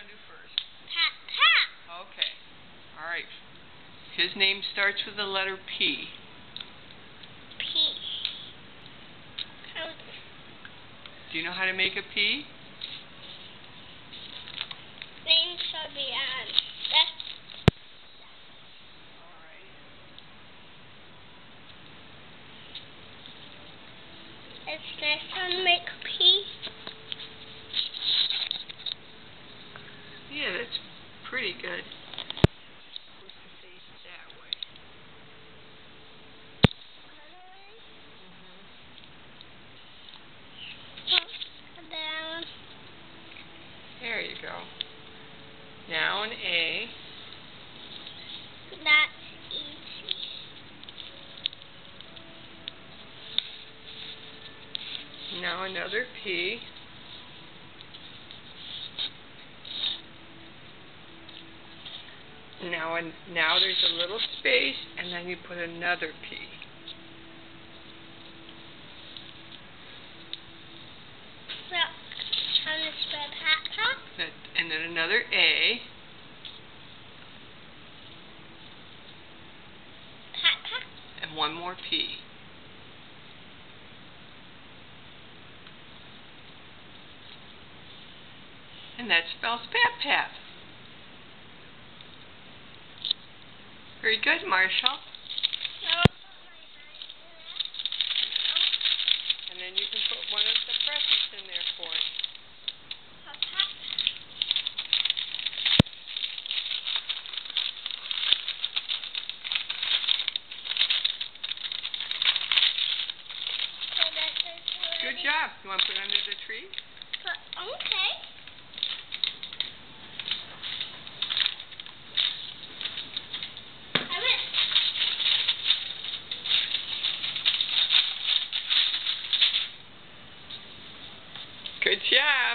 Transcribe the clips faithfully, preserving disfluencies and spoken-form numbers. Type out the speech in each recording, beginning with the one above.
want to do first? Pat, Pat. Okay. All right. His name starts with the letter P. P. Do you know how to make a P? Name shall be on. That's all right. It's next time to make a P. Yeah, that's pretty good. Supposed to face that way. Mm-hmm. Down. There you go. Now an A. That's easy. Now another P. Now, and now there's a little space, and then you put another P. Well, trying to spell Pat, Pat. And then another A. Pat, Pat. And one more P. And that spells Pat Pat. Very good, Marshall. And then you can put one of the presents in there for it. Good job. You want to put it under the tree? Okay. Good job.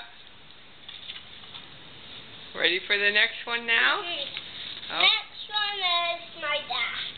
Ready for the next one now? Mm-hmm. Oh. Next one is my dad.